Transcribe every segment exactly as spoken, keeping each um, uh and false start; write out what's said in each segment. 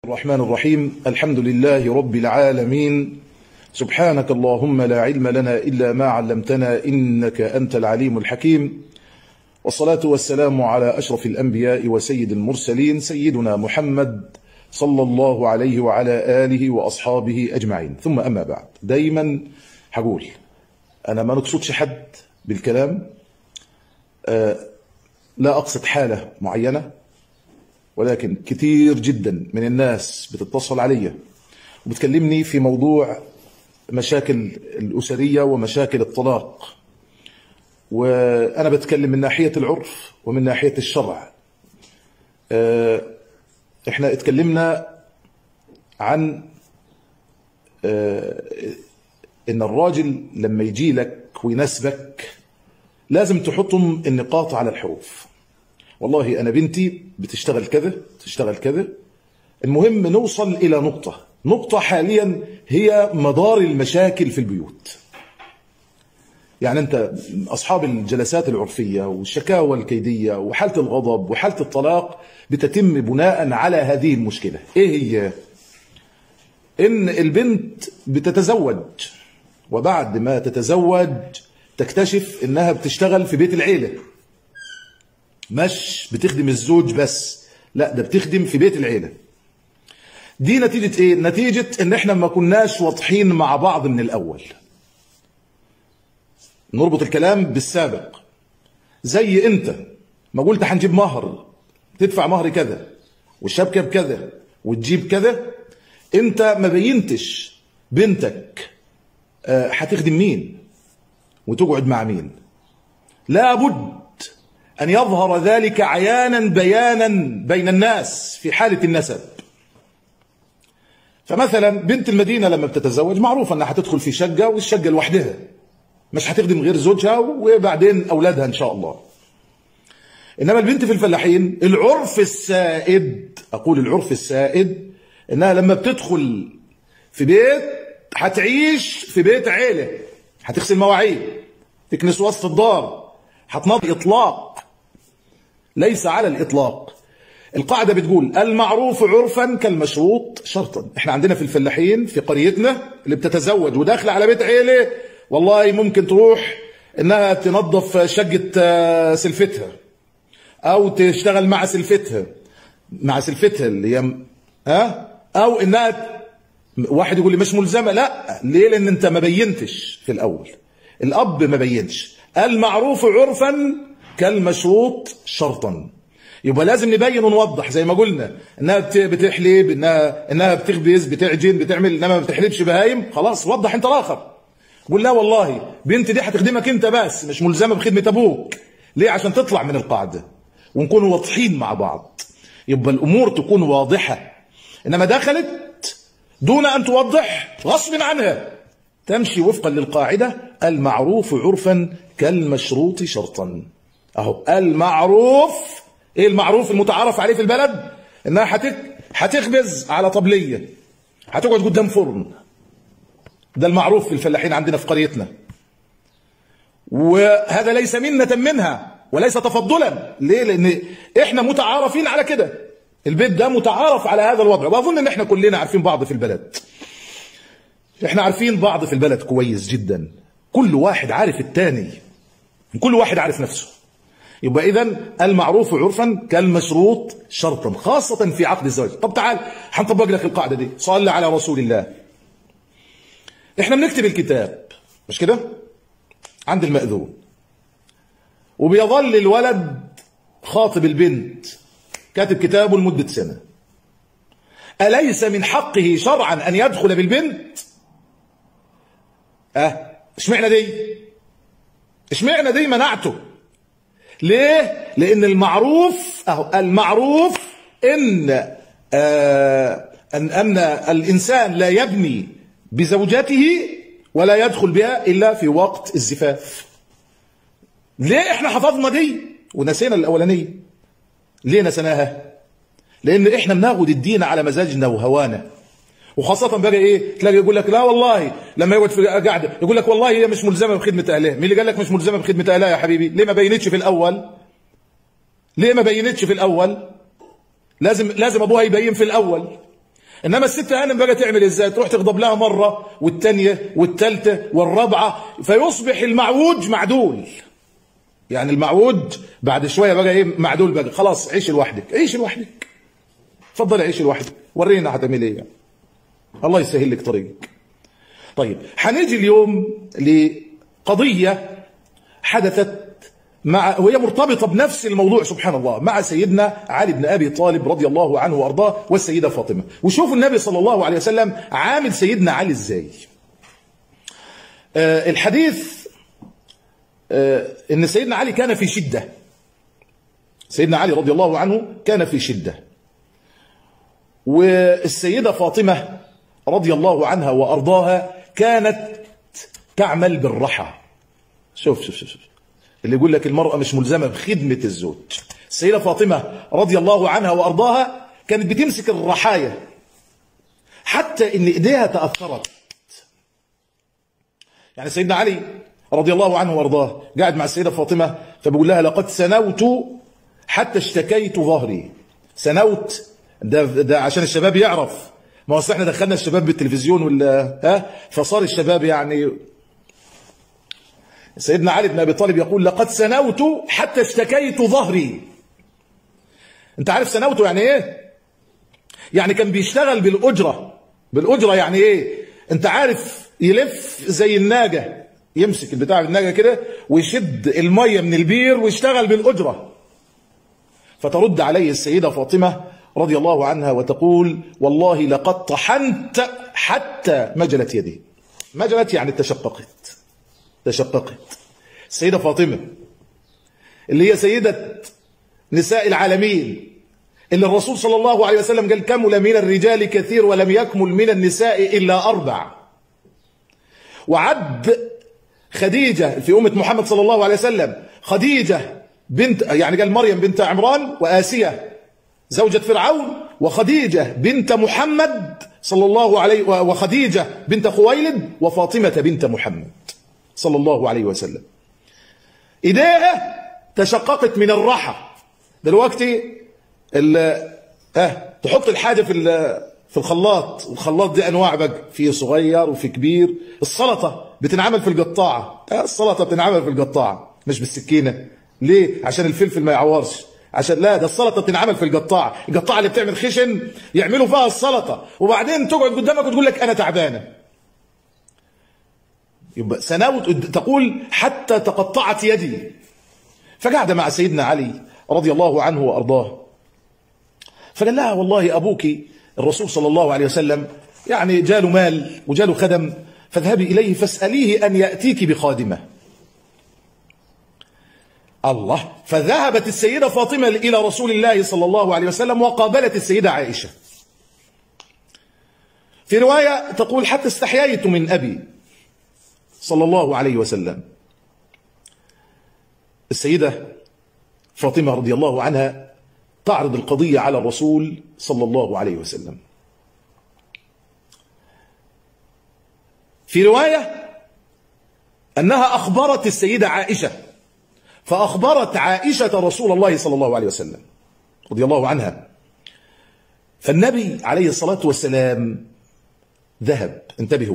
الرحمن الرحيم. الحمد لله رب العالمين. سبحانك اللهم لا علم لنا إلا ما علمتنا إنك أنت العليم الحكيم. والصلاة والسلام على أشرف الأنبياء وسيد المرسلين سيدنا محمد صلى الله عليه وعلى آله وأصحابه أجمعين، ثم أما بعد. دايما هقول أنا ما نقصدش حد بالكلام، آه لا أقصد حالة معينة، ولكن كتير جدا من الناس بتتصل علي وبتكلمني في موضوع مشاكل الأسرية ومشاكل الطلاق، وأنا بتكلم من ناحية العرف ومن ناحية الشرع. احنا اتكلمنا عن ان الراجل لما يجي لك ويناسبك لازم تحطم النقاط على الحروف. والله أنا بنتي بتشتغل كذا تشتغل كذا، المهم نوصل إلى نقطة نقطة حاليا هي مدار المشاكل في البيوت. يعني أنت أصحاب الجلسات العرفية والشكاوى الكيدية وحالة الغضب وحالة الطلاق بتتم بناء على هذه المشكلة. إيه هي؟ إن البنت بتتزوج، وبعد ما تتزوج تكتشف إنها بتشتغل في بيت العيلة، مش بتخدم الزوج بس، لا ده بتخدم في بيت العيلة. دي نتيجة ايه؟ نتيجة ان احنا ما كناش واضحين مع بعض من الاول. نربط الكلام بالسابق، زي انت ما قلت هنجيب مهر، تدفع مهر كذا والشبكة بكذا وتجيب كذا، انت ما بينتش بنتك هتخدم مين وتقعد مع مين. لابد أن يظهر ذلك عيانا بيانا بين الناس في حالة النسب. فمثلا بنت المدينة لما بتتزوج معروف أنها هتدخل في شقة، والشقة لوحدها مش هتخدم غير زوجها وبعدين أولادها إن شاء الله. إنما البنت في الفلاحين العرف السائد، أقول العرف السائد، إنها لما بتدخل في بيت هتعيش في بيت عيلة، هتغسل مواعين، تكنس وسط الدار، هتنضي إطلاق. ليس على الإطلاق. القاعدة بتقول المعروف عرفا كالمشروط شرطا. احنا عندنا في الفلاحين في قريتنا اللي بتتزوج وداخله على بيت عيلة، والله ممكن تروح انها تنظف شقة سلفتها او تشتغل مع سلفتها مع سلفتها اللي هي ها، او انها واحد يقول لي مش ملزمة. لا، ليه؟ لان انت ما بينتش في الاول، الاب ما بينش. المعروف عرفا كالمشروط شرطا. يبقى لازم نبين ونوضح زي ما قلنا انها بتحلب، انها انها بتخبز، بتعجن، بتعمل، انما ما بتحلبش بهايم. خلاص وضح انت الاخر، قول لا والله بنتي دي هتخدمك انت بس، مش ملزمه بخدمه ابوك. ليه؟ عشان تطلع من القاعده ونكون واضحين مع بعض، يبقى الامور تكون واضحه. انما دخلت دون ان توضح غصب عنها تمشي وفقا للقاعده المعروف عرفا كالمشروط شرطا. اهو المعروف، ايه المعروف المتعارف عليه في البلد؟ انها هتك هتخبز على طبليه، هتقعد قدام فرن. ده المعروف في الفلاحين عندنا في قريتنا، وهذا ليس منة منها وليس تفضلا. ليه؟ لان احنا متعارفين على كده، البيت ده متعارف على هذا الوضع، واظن ان احنا كلنا عارفين بعض في البلد. احنا عارفين بعض في البلد كويس جدا، كل واحد عارف التاني، كل واحد عارف نفسه. يبقى إذن المعروف عرفا كالمشروط شرطا، خاصة في عقد الزواج. طب تعال هنطبق لك القاعدة دي، صلى على رسول الله. احنا بنكتب الكتاب مش كده عند المأذون، وبيظل الولد خاطب البنت كاتب كتابه لمدة سنة. أليس من حقه شرعا أن يدخل بالبنت؟ اه اشمعنى دي؟ اشمعنى دي منعته؟ ليه؟ لأن المعروف أهو المعروف إن آه أن أن الإنسان لا يبني بزوجته ولا يدخل بها إلا في وقت الزفاف. ليه إحنا حفظنا دي ونسينا الأولانية؟ ليه نسيناها؟ لأن إحنا بناخد الدين على مزاجنا وهوانا، وخاصة بقى ايه، تلاقي يقول لك لا والله لما يقعد في قاعده يقول لك والله هي مش ملزمه بخدمه اهلها. مين اللي قال لك مش ملزمه بخدمه اهلها يا حبيبي؟ ليه ما بينتش في الاول؟ ليه ما بينتش في الاول؟ لازم لازم ابوها يبين في الاول. انما الست هانم بقى تعمل ازاي؟ تروح تغضب لها مره والثانيه والثالثه والرابعه، فيصبح المعوج معدول. يعني المعوج بعد شويه بقى ايه؟ معدول بقى. خلاص عيش لوحدك، عيش لوحدك، اتفضل عيش لوحدك، ورينا هتعمل ايه. الله يسهل لك طريقك. طيب هنيجي اليوم لقضيه حدثت مع، وهي مرتبطه بنفس الموضوع سبحان الله، مع سيدنا علي بن ابي طالب رضي الله عنه وارضاه والسيده فاطمه. وشوفوا النبي صلى الله عليه وسلم عامل سيدنا علي ازاي. آه الحديث آه ان سيدنا علي كان في شده. سيدنا علي رضي الله عنه كان في شده، والسيده فاطمه رضي الله عنها وارضاها كانت تعمل بالرحى. شوف شوف شوف اللي يقول لك المرأة مش ملزمة بخدمة الزوج. السيدة فاطمة رضي الله عنها وأرضاها كانت بتمسك الرحايا حتى إن إيديها تأثرت. يعني سيدنا علي رضي الله عنه وأرضاه قاعد مع السيدة فاطمة، فبيقول لها لقد سنوت حتى اشتكيت ظهري. سنوت ده, ده عشان الشباب يعرف، ما هو احنا دخلنا الشباب بالتلفزيون ولا ها، فصار الشباب يعني. سيدنا علي بن ابي طالب يقول لقد سنوت حتى اشتكيت ظهري. انت عارف سنوته يعني ايه؟ يعني كان بيشتغل بالاجره. بالاجره يعني ايه؟ انت عارف يلف زي الناجه، يمسك البتاع الناجه كده ويشد الميه من البير ويشتغل بالاجره. فترد عليه السيده فاطمه رضي الله عنها وتقول والله لقد طحنت حتى مجلت يدي. مجلت يعني تشققت، تشققت. السيدة فاطمة اللي هي سيدة نساء العالمين، اللي الرسول صلى الله عليه وسلم قال كمل من الرجال كثير ولم يكمل من النساء إلا أربع. وعد خديجة في أمة محمد صلى الله عليه وسلم خديجة بنت، يعني قال مريم بنت عمران، وآسية زوجة فرعون، وخديجة بنت محمد صلى الله عليه، وخديجة بنت خويلد، وفاطمة بنت محمد صلى الله عليه وسلم. ايديها تشققت من الرحى. دلوقتي اه تحط الحاجه في في الخلاط، والخلاط دي انواع بقى، في صغير وفي كبير. السلطه بتنعمل في القطاعه، اه السلطه بتنعمل في القطاعه مش بالسكينه. ليه؟ عشان الفلفل ما يعورش، عشان لا، ده السلطه بتنعمل في القطاعه. القطاعه اللي بتعمل خشن يعملوا فيها السلطه، وبعدين تقعد قدامك وتقول لك انا تعبانه. يبقى سنوت تقول حتى تقطعت يدي. فقعد مع سيدنا علي رضي الله عنه وارضاه، فقال لها والله ابوك الرسول صلى الله عليه وسلم يعني جاله مال وجاله خدم، فاذهبي اليه فاساليه ان ياتيك بخادمه. الله. فذهبت السيده فاطمه الى رسول الله صلى الله عليه وسلم وقابلت السيده عائشه. في روايه تقول حتى استحييت من ابي صلى الله عليه وسلم. السيدة فاطمة رضي الله عنها تعرض القضية على الرسول صلى الله عليه وسلم. في رواية أنها أخبرت السيدة عائشة، فأخبرت عائشة رسول الله صلى الله عليه وسلم رضي الله عنها. فالنبي عليه الصلاة والسلام ذهب. انتبهوا،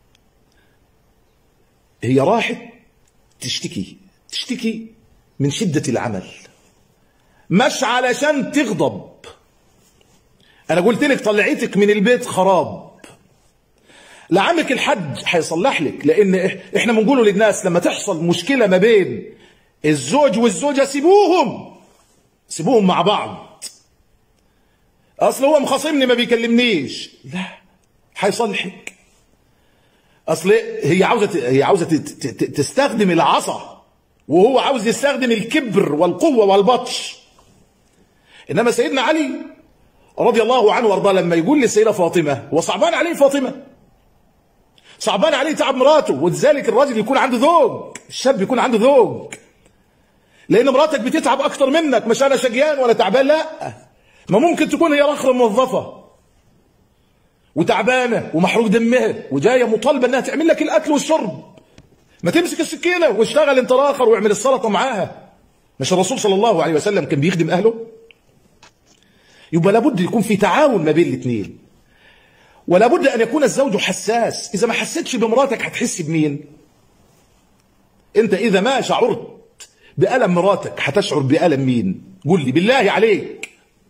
هي راحت تشتكي تشتكي من شدة العمل، مش علشان تغضب. أنا قلت لك طلعيتك من البيت خراب، لعمك الحج هيصلح لك. لأن إحنا بنقوله للناس لما تحصل مشكلة ما بين الزوج والزوجة سيبوهم سيبوهم مع بعض. أصل هو مخاصمني ما بيكلمنيش، لا، هيصلحك. اصل هي عاوزه هي عاوزه تستخدم العصا، وهو عاوز يستخدم الكبر والقوه والبطش. انما سيدنا علي رضي الله عنه وارضاه لما يقول للسيده فاطمه، هو صعبان عليه فاطمه، صعبان عليه تعب مراته. ولذلك الراجل يكون عنده ذوق، الشاب يكون عنده ذوق، لان مراتك بتتعب اكتر منك. مش انا شقيان ولا تعبان، لا، ما ممكن تكون هي رخرة موظفه وتعبانه ومحروق دمها وجايه مطالبه انها تعمل لك الاكل والشرب، ما تمسك السكينه واشتغل انت الاخر واعمل السلطه معاها. مش الرسول صلى الله عليه وسلم كان بيخدم اهله؟ يبقى لابد يكون في تعاون ما بين الاثنين. ولا بد أن يكون الزوج حساس. إذا ما حسيتش بمراتك هتحس بمين؟ أنت إذا ما شعرت بألم مراتك هتشعر بألم مين؟ قل لي بالله عليك.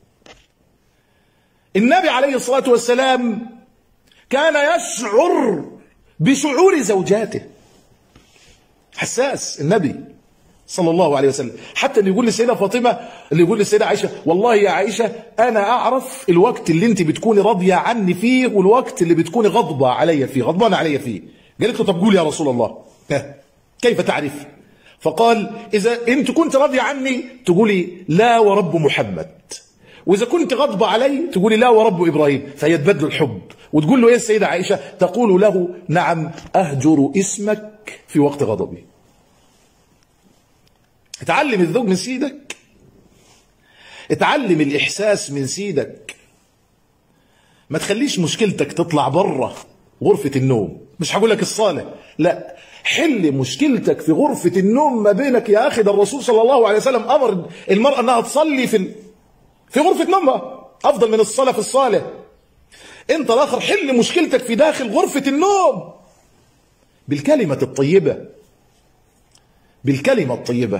النبي عليه الصلاة والسلام كان يشعر بشعور زوجاته، حساس النبي صلى الله عليه وسلم. حتى اللي يقول للسيدة فاطمة، اللي يقول للسيدة عائشة والله يا عائشة أنا أعرف الوقت اللي أنت بتكوني راضية عني فيه والوقت اللي بتكوني غضبة علي فيه، غضبانة علي فيه. قالت له طب قول يا رسول الله كيف تعرف؟ فقال إذا أنت كنت راضية عني تقولي لا ورب محمد، وإذا كنت غضبة علي تقولي لا ورب إبراهيم، فيتبدل الحب. وتقول له إيه السيدة عائشة؟ تقول له نعم أهجر اسمك في وقت غضبي. اتعلم الذوق من سيدك، اتعلم الإحساس من سيدك. ما تخليش مشكلتك تطلع بره غرفة النوم. مش هقول لك الصالة، لا، حل مشكلتك في غرفة النوم ما بينك يا أخي. ده الرسول صلى الله عليه وسلم أمر المرأة أنها تصلي في في غرفة نومها أفضل من الصلاة في الصالة. أنت الآخر حل مشكلتك في داخل غرفة النوم بالكلمة الطيبة، بالكلمة الطيبة.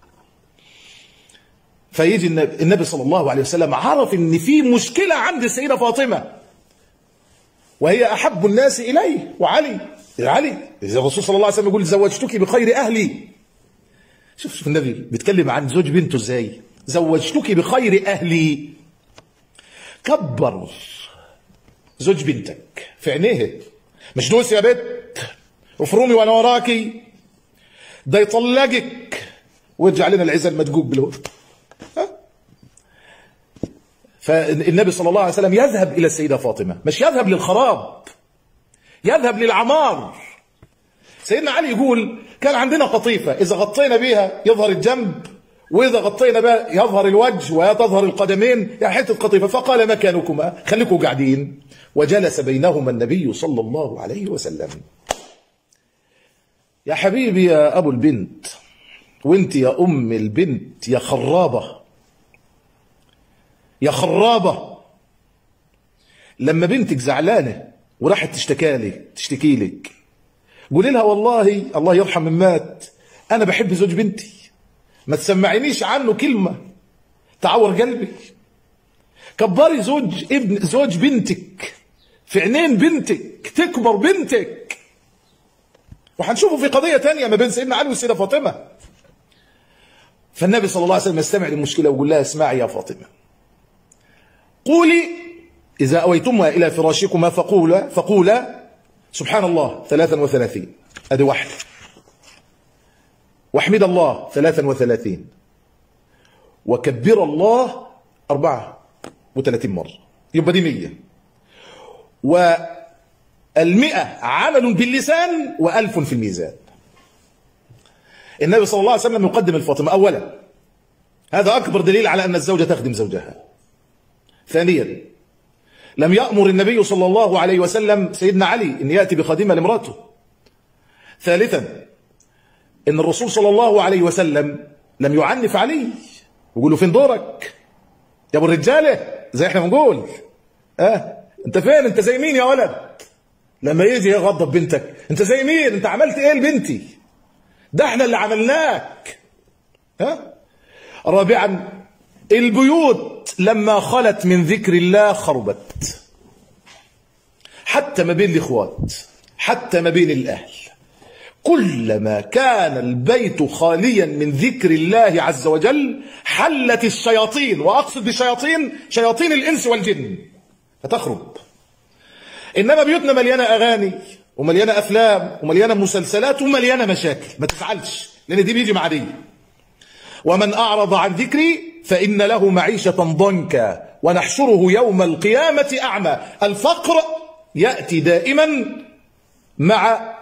فيجي النبي صلى الله عليه وسلم عرف ان في مشكلة عند السيدة فاطمة وهي احب الناس اليه، وعلي علي اذا الرسول صلى الله عليه وسلم يقول زوجتك بخير اهلي. شوف شوف النبي بيتكلم عن زوج بنته ازاي، زوجتك بخير اهلي. كبر زوج بنتك في عينيه، مش دوس يا بت افرمي وانا وراكي، ده يطلقك ويرجع لنا العزل مدقوق بالهوف. فالنبي صلى الله عليه وسلم يذهب إلى السيدة فاطمة، مش يذهب للخراب، يذهب للعمار. سيدنا علي يقول كان عندنا قطيفة إذا غطينا بها يظهر الجنب، وإذا غطينا بها يظهر الوجه وتظهر القدمين، يعني حتة قطيفة. فقال مكانكما خليكم قاعدين، وجلس بينهما النبي صلى الله عليه وسلم. يا حبيبي يا أبو البنت، وانت يا أم البنت يا خرابة، يا خرابة، لما بنتك زعلانة وراحت تشتكالي تشتكي لك قولي لها والله الله يرحم من مات أنا بحب زوج بنتي، ما تسمعينيش عنه كلمة تعور قلبي. كبري زوج ابن زوج بنتك في عينين بنتك، تكبر بنتك. وهنشوفه في قضية تانية ما بين سيدنا علي والسيدة فاطمة. فالنبي صلى الله عليه وسلم يستمع للمشكلة ويقول لها اسمعي يا فاطمة، قولي إذا أويتمها إلى فراشكما فقولا فقولا سبحان الله ثلاثا وثلاثين، أدي واحدة، واحمد الله ثلاثا وثلاثين، وكبر الله أربعة وثلاثين مرة، يبقى دي مية. والمئة عمل باللسان وألف في الميزان. النبي صلى الله عليه وسلم يقدم الفاطمة أولا، هذا أكبر دليل على أن الزوجة تخدم زوجها. ثانيا لم يأمر النبي صلى الله عليه وسلم سيدنا علي أن يأتي بخادمة لامرأته. ثالثا أن الرسول صلى الله عليه وسلم لم يعنف علي ويقول له فين دورك يا أبو الرجالة زي احنا بنقول، اه انت فين، انت زي مين يا ولد؟ لما يجي يغضب بنتك انت زي مين، انت عملت ايه لبنتي، ده احنا اللي عملناك. ها. رابعا البيوت لما خلت من ذكر الله خربت، حتى ما بين الاخوات، حتى ما بين الاهل. كلما كان البيت خاليا من ذكر الله عز وجل حلت الشياطين، واقصد بالشياطين شياطين الانس والجن، فتخرب. انما بيوتنا مليانه اغاني ومليانه افلام ومليانه مسلسلات ومليانه مشاكل، ما تزعلش لان دي بيجي مع دي. ومن اعرض عن ذكري فان له معيشه ضنكا ونحشره يوم القيامه اعمى. الفقر ياتي دائما مع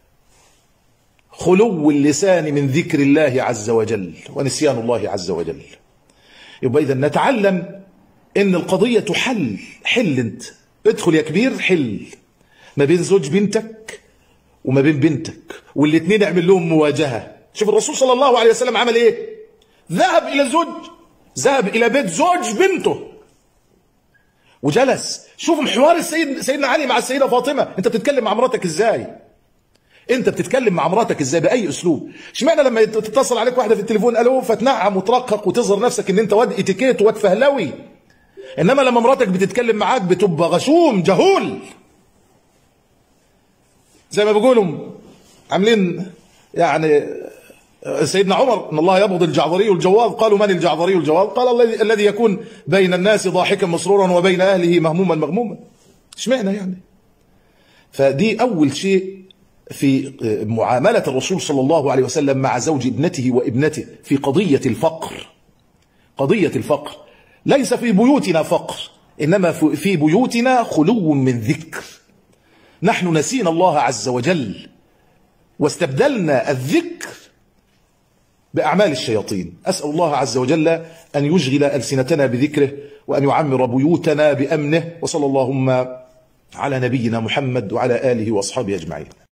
خلو اللسان من ذكر الله عز وجل ونسيان الله عز وجل. يبقى إذا نتعلم ان القضيه تحل. حل انت، ادخل يا كبير، حل ما بين زوج بنتك وما بين بنتك، والاثنين اعمل لهم مواجهه. شوف الرسول صلى الله عليه وسلم عمل ايه؟ ذهب الى زوج ذهب الى بيت زوج بنته وجلس. شوف محور السيد سيدنا علي مع السيدة فاطمة. انت بتتكلم مع مراتك ازاي؟ انت بتتكلم مع مراتك ازاي؟ باي اسلوب؟ اشمعنى لما تتصل عليك واحده في التليفون الو فتنعم وترقق وتظهر نفسك ان انت واد اتيكيت واد فهلوي، انما لما مراتك بتتكلم معاك بتبقى غشوم جهول، زي ما بيقولوا عاملين يعني سيدنا عمر ان الله يبغض الجعظري والجواظ. قالوا من الجعظري والجواظ؟ قال الذي الذي يكون بين الناس ضاحكا مسرورا وبين اهله مهموما مغموما. اشمعنى يعني؟ فدي اول شيء في معاملة الرسول صلى الله عليه وسلم مع زوج ابنته وابنته في قضية الفقر. قضية الفقر ليس في بيوتنا فقر، إنما في بيوتنا خلو من ذكر. نحن نسينا الله عز وجل واستبدلنا الذكر بأعمال الشياطين. أسأل الله عز وجل أن يشغل ألسنتنا بذكره وأن يعمر بيوتنا بأمنه. وصلى اللهم على نبينا محمد وعلى آله وأصحابه أجمعين.